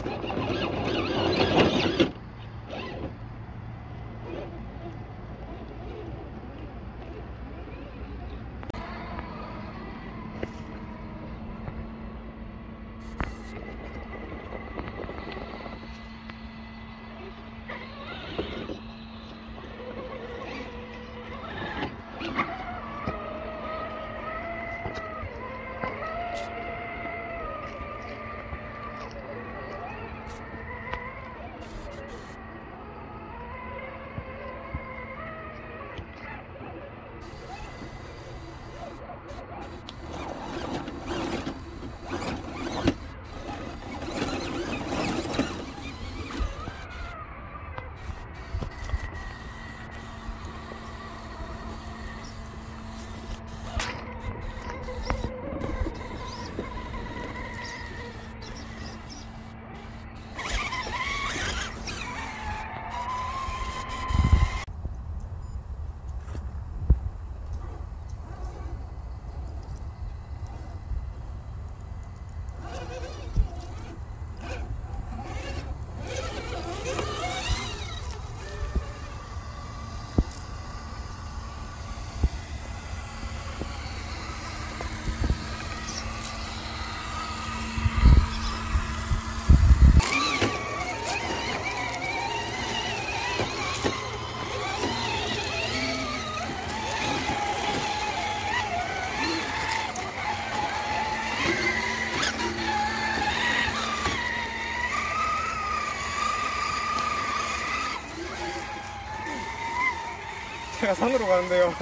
제가 산으로 가는데요.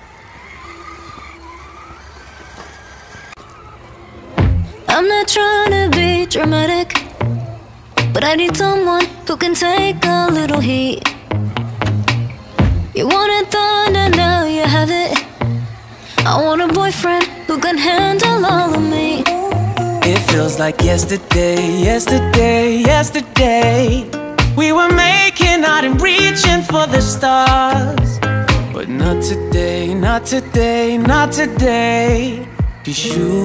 I'm not trying to be dramatic, but I need someone who can take a little heat. You wanted thunder, now you have it. I want a boyfriend who can handle all of me. It feels like yesterday, yesterday, yesterday. We were making out and reaching for the stars. But not today, not today, not today. 'Cause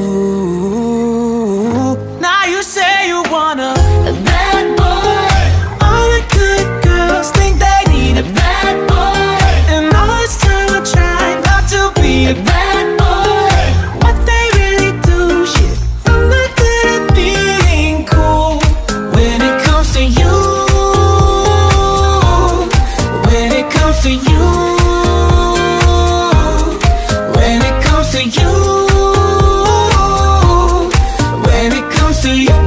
you, now you say you want a bad boy. All the good girls think they need a bad boy, and all this time I try not to be a bad boy. What they really do, shit, I'm not good at being cool. When it comes to you, when it comes to you, when it comes to you, when it comes to you.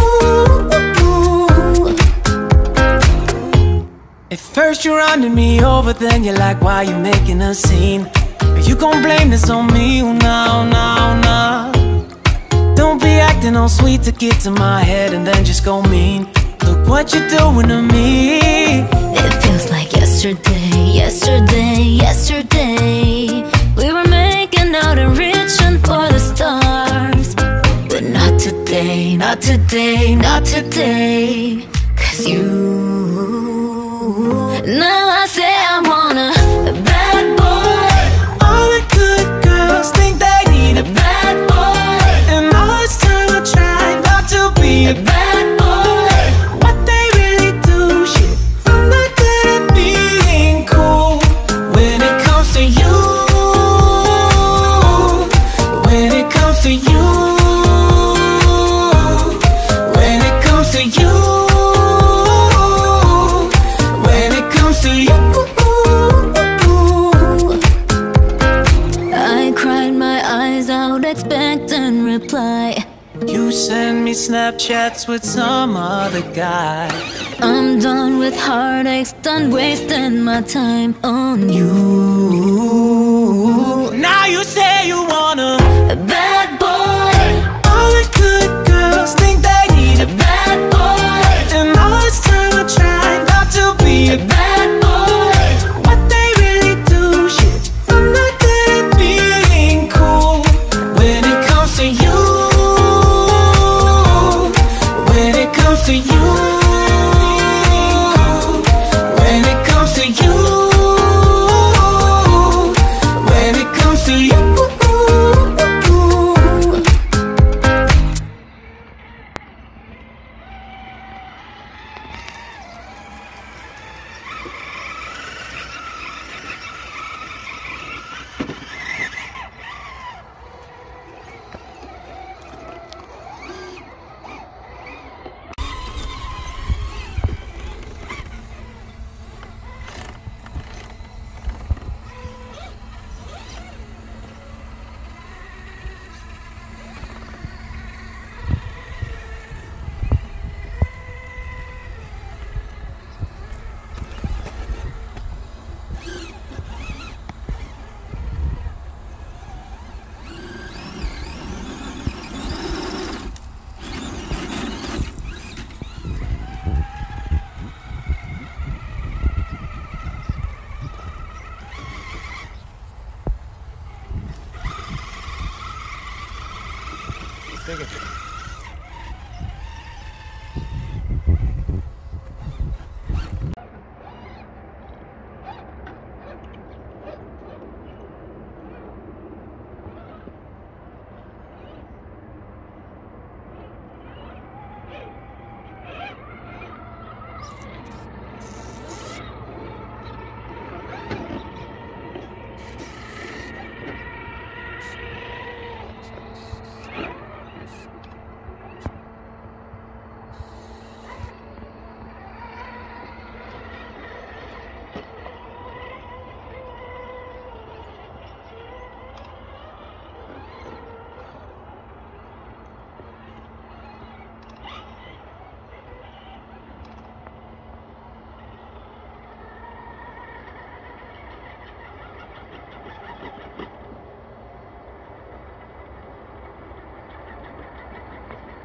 At first you're running me over, then you're like, why you making a scene? Are you gon' blame this on me? Oh, no, no, no. Don't be acting all sweet to get to my head and then just go mean. Look what you're doing to me. It feels like yesterday, yesterday, yesterday. We were making out and reaching for the stars. But not today, not today, not today. 'Cause you, now I say I want a bad boy. All the good girls think they need a bad boy, and all this time I try not to be a bad boy. What they really do, shit, I'm not good at being cool. When it comes to you, when it comes to you, when it comes to you, when it comes to you. I cried my eyes out expecting reply. You send me Snapchats with some other guy. I'm done with heartaches, done wasting my time on you. Now you say you want a bad boy. all the good girls think they need a bad boy, and all this time I try not to be a bad boy. What they really do, shit, I'm not good at being cool. When it comes to you, when it comes to you, when it comes to you, when it comes to you.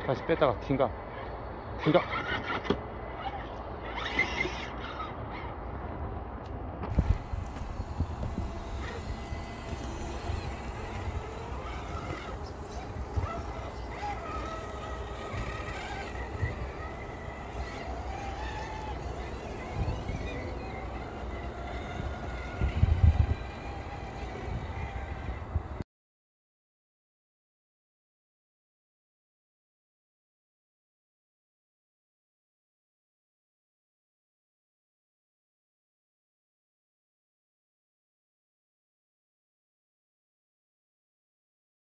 다시 뺐다가 튕가